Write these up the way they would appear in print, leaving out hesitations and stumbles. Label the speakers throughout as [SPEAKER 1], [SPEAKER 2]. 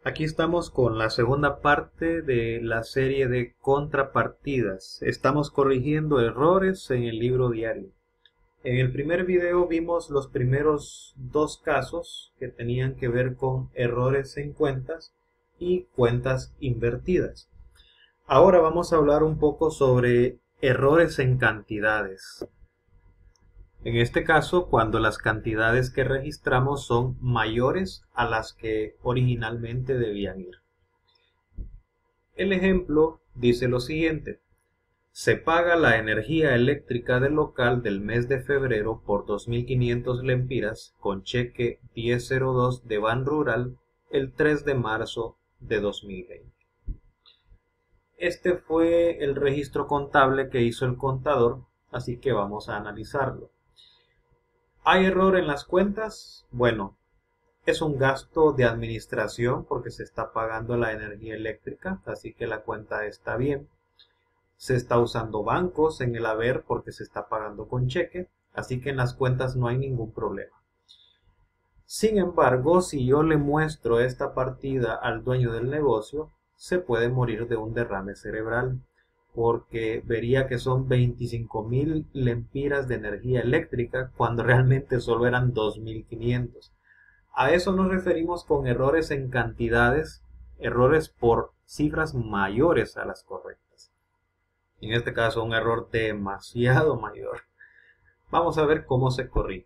[SPEAKER 1] Aquí estamos con la segunda parte de la serie de contrapartidas. Estamos corrigiendo errores en el libro diario. En el primer video vimos los primeros dos casos que tenían que ver con errores en cuentas y cuentas invertidas. Ahora vamos a hablar un poco sobre errores en cantidades. En este caso, cuando las cantidades que registramos son mayores a las que originalmente debían ir. El ejemplo dice lo siguiente: se paga la energía eléctrica del local del mes de febrero por 2.500 lempiras con cheque 1002 de Ban Rural el 3 de marzo de 2020. Este fue el registro contable que hizo el contador, así que vamos a analizarlo. ¿Hay error en las cuentas? Bueno, es un gasto de administración porque se está pagando la energía eléctrica, así que la cuenta está bien. Se está usando bancos en el haber porque se está pagando con cheque, así que en las cuentas no hay ningún problema. Sin embargo, si yo le muestro esta partida al dueño del negocio, se puede morir de un derrame cerebral, porque vería que son 25.000 lempiras de energía eléctrica cuando realmente solo eran 2.500. A eso nos referimos con errores en cantidades, errores por cifras mayores a las correctas. En este caso, un error demasiado mayor. Vamos a ver cómo se corrige.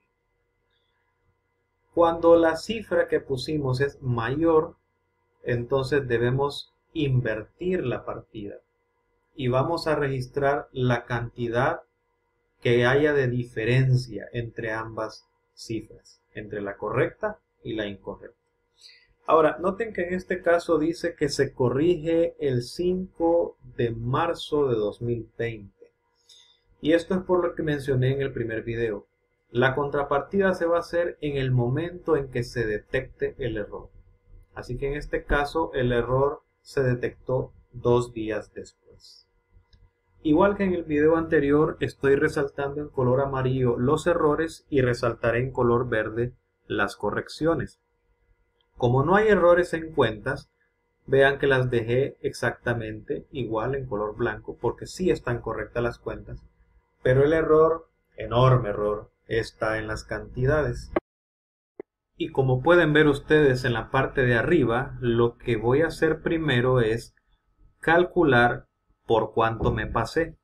[SPEAKER 1] Cuando la cifra que pusimos es mayor, entonces debemos invertir la partida y vamos a registrar la cantidad que haya de diferencia entre ambas cifras, entre la correcta y la incorrecta. Ahora, noten que en este caso dice que se corrige el 5 de marzo de 2020. Y esto es por lo que mencioné en el primer video. La contrapartida se va a hacer en el momento en que se detecte el error. Así que en este caso el error se detectó 2 días después. Igual que en el video anterior, estoy resaltando en color amarillo los errores y resaltaré en color verde las correcciones. Como no hay errores en cuentas, vean que las dejé exactamente igual en color blanco porque sí están correctas las cuentas, pero el error, enorme error, está en las cantidades. Y como pueden ver ustedes en la parte de arriba, lo que voy a hacer primero es calcular por cuánto me pasé.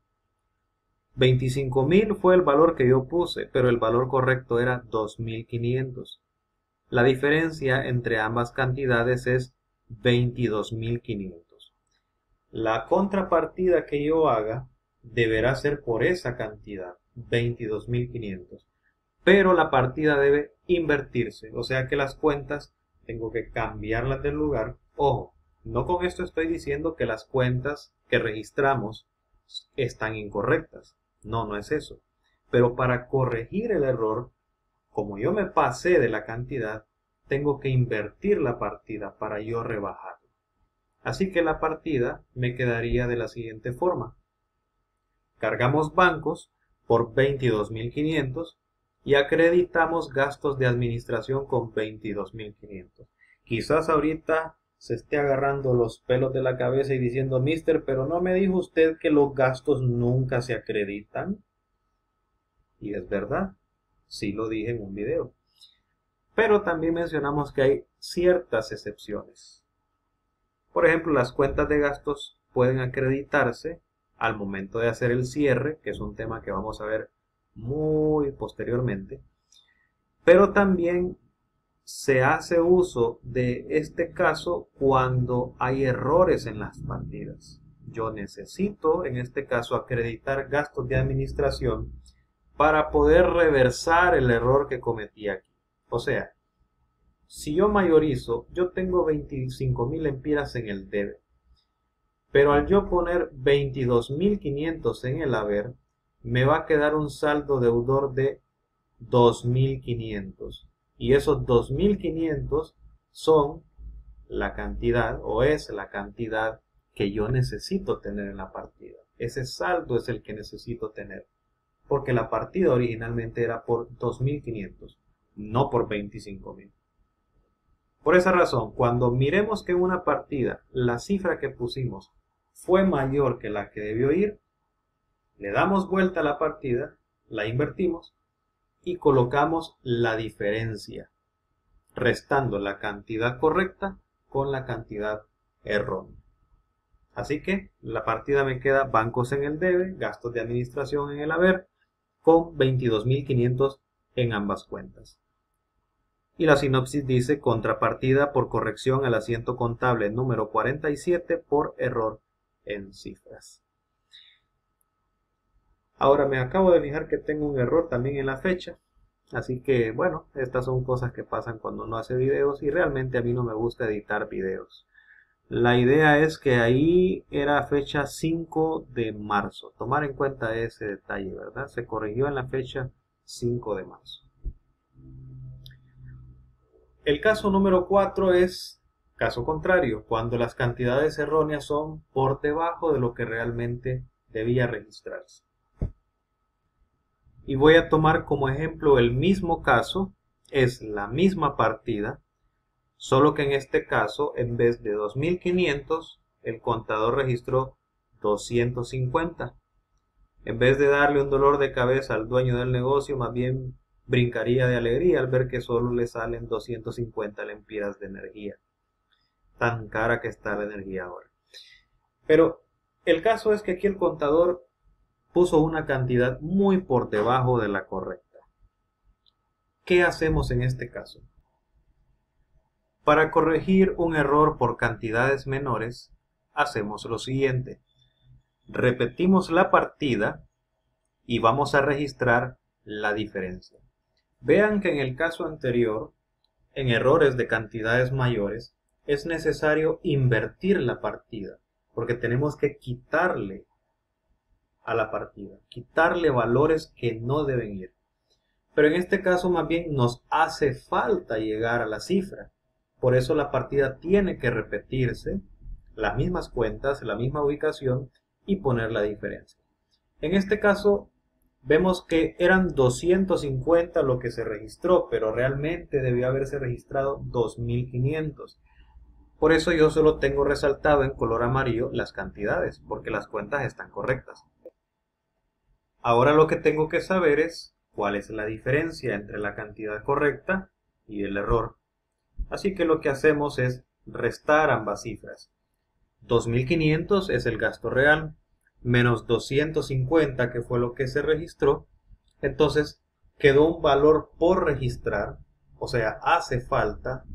[SPEAKER 1] 25.000 fue el valor que yo puse, pero el valor correcto era 2.500. La diferencia entre ambas cantidades es 22.500. La contrapartida que yo haga deberá ser por esa cantidad, 22.500. Pero la partida debe invertirse, o sea que las cuentas tengo que cambiarlas del lugar. Ojo, no con esto estoy diciendo que las cuentas que registramos están incorrectas. No, no es eso. Pero para corregir el error, como yo me pasé de la cantidad, tengo que invertir la partida para yo rebajarla. Así que la partida me quedaría de la siguiente forma. Cargamos bancos por 22.500 y acreditamos gastos de administración con 22.500. Quizás ahorita se esté agarrando los pelos de la cabeza y diciendo: Mister, pero no me dijo usted que los gastos nunca se acreditan. Y es verdad, sí lo dije en un video. Pero también mencionamos que hay ciertas excepciones. Por ejemplo, las cuentas de gastos pueden acreditarse al momento de hacer el cierre, que es un tema que vamos a ver muy posteriormente. Pero también se hace uso de este caso cuando hay errores en las partidas. Yo necesito, en este caso, acreditar gastos de administración para poder reversar el error que cometí aquí. O sea, si yo mayorizo, yo tengo 25.000 lempiras en el debe, pero al yo poner 22.500 en el haber, me va a quedar un saldo deudor de 2.500. Y esos 2.500 son la cantidad, o es la cantidad que yo necesito tener en la partida. Ese saldo es el que necesito tener, porque la partida originalmente era por 2.500, no por 25.000. Por esa razón, cuando miremos que en una partida la cifra que pusimos fue mayor que la que debió ir, le damos vuelta a la partida, la invertimos y colocamos la diferencia, restando la cantidad correcta con la cantidad errónea. Así que la partida me queda bancos en el debe, gastos de administración en el haber, con 22.500 en ambas cuentas. Y la sinopsis dice contrapartida por corrección al asiento contable número 47 por error en cifras. Ahora me acabo de fijar que tengo un error también en la fecha. Así que bueno, estas son cosas que pasan cuando uno hace videos y realmente a mí no me gusta editar videos. La idea es que ahí era fecha 5 de marzo. Tomar en cuenta ese detalle, ¿verdad? Se corrigió en la fecha 5 de marzo. El caso número 4 es caso contrario, cuando las cantidades erróneas son por debajo de lo que realmente debía registrarse. Y voy a tomar como ejemplo el mismo caso, es la misma partida, solo que en este caso, en vez de 2.500, el contador registró 250. En vez de darle un dolor de cabeza al dueño del negocio, más bien brincaría de alegría al ver que solo le salen 250 lempiras de energía. Tan cara que está la energía ahora. Pero el caso es que aquí el contador puso una cantidad muy por debajo de la correcta. ¿Qué hacemos en este caso? Para corregir un error por cantidades menores, hacemos lo siguiente. Repetimos la partida y vamos a registrar la diferencia. Vean que en el caso anterior, en errores de cantidades mayores, es necesario invertir la partida, porque tenemos que quitarle a la partida, quitarle valores que no deben ir. Pero en este caso más bien nos hace falta llegar a la cifra. Por eso la partida tiene que repetirse, las mismas cuentas, la misma ubicación y poner la diferencia. En este caso vemos que eran 250 lo que se registró, pero realmente debió haberse registrado 2.500. Por eso yo solo tengo resaltado en color amarillo las cantidades, porque las cuentas están correctas. Ahora lo que tengo que saber es cuál es la diferencia entre la cantidad correcta y el error. Así que lo que hacemos es restar ambas cifras. 2.500 es el gasto real, menos 250 que fue lo que se registró. Entonces quedó un valor por registrar, o sea, hace falta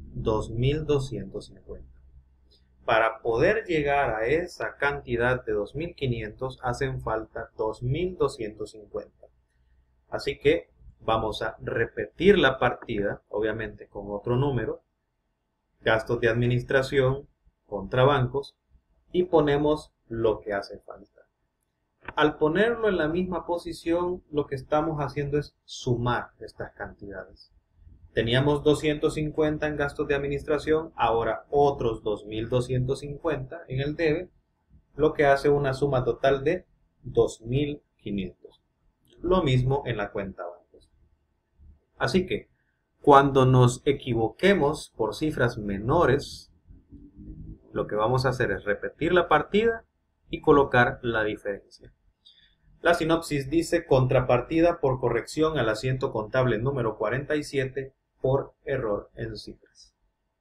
[SPEAKER 1] 2.250. Para poder llegar a esa cantidad de 2.500 hacen falta 2.250. Así que vamos a repetir la partida, obviamente con otro número, gastos de administración contra bancos, y ponemos lo que hace falta. Al ponerlo en la misma posición, lo que estamos haciendo es sumar estas cantidades. Teníamos 250 en gastos de administración, ahora otros 2.250 en el debe, lo que hace una suma total de 2.500. Lo mismo en la cuenta bancos. Así que, cuando nos equivoquemos por cifras menores, lo que vamos a hacer es repetir la partida y colocar la diferencia. La sinopsis dice contrapartida por corrección al asiento contable número 47 por error en cifras.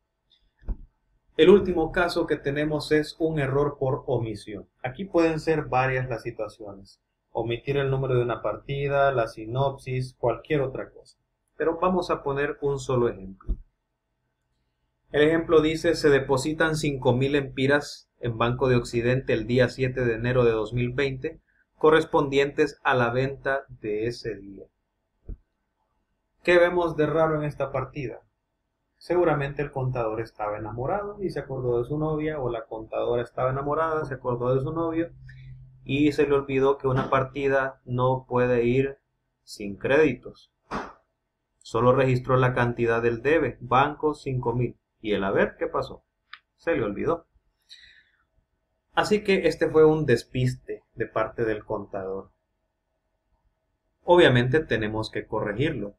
[SPEAKER 1] El último caso que tenemos es un error por omisión. Aquí pueden ser varias las situaciones. Omitir el número de una partida, la sinopsis, cualquier otra cosa. Pero vamos a poner un solo ejemplo. El ejemplo dice, se depositan 5.000 lempiras en Banco de Occidente el día 7 de enero de 2020, correspondientes a la venta de ese día. ¿Qué vemos de raro en esta partida? Seguramente el contador estaba enamorado y se acordó de su novia, o la contadora estaba enamorada, se acordó de su novio y se le olvidó que una partida no puede ir sin créditos. Solo registró la cantidad del debe, banco 5.000. Y el haber, ¿qué pasó? Se le olvidó. Así que este fue un despiste de parte del contador. Obviamente tenemos que corregirlo.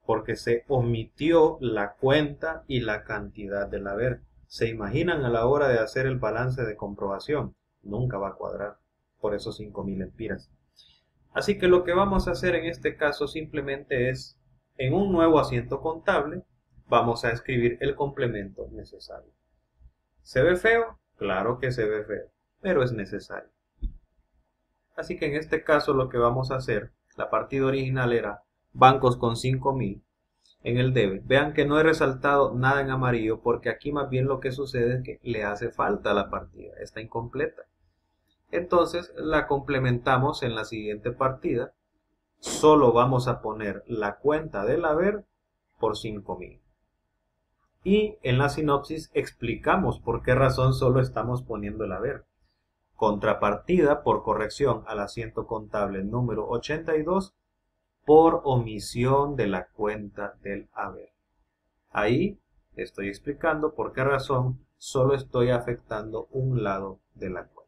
[SPEAKER 1] porque se omitió la cuenta y la cantidad del haber. ¿Se imaginan a la hora de hacer el balance de comprobación? Nunca va a cuadrar por esos 5.000 lempiras. Así que lo que vamos a hacer en este caso simplemente es, en un nuevo asiento contable, vamos a escribir el complemento necesario. ¿Se ve feo? Claro que se ve feo, pero es necesario. Así que en este caso lo que vamos a hacer, la partida original era bancos con 5.000 en el debe. Vean que no he resaltado nada en amarillo porque aquí más bien lo que sucede es que le hace falta a la partida, está incompleta. Entonces la complementamos en la siguiente partida. Solo vamos a poner la cuenta del haber por 5.000. Y en la sinopsis explicamos por qué razón solo estamos poniendo el haber. Contrapartida por corrección al asiento contable número 82 por omisión de la cuenta del haber. Ahí estoy explicando por qué razón solo estoy afectando un lado de la cuenta.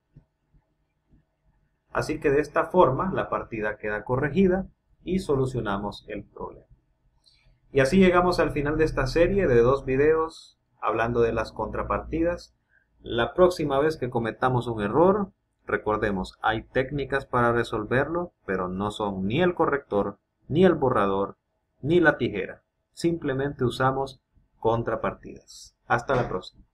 [SPEAKER 1] Así que de esta forma la partida queda corregida y solucionamos el problema. Y así llegamos al final de esta serie de 2 videos hablando de las contrapartidas. La próxima vez que cometamos un error, recordemos, hay técnicas para resolverlo, pero no son ni el corrector, ni el borrador, ni la tijera. Simplemente usamos contrapartidas. Hasta la próxima.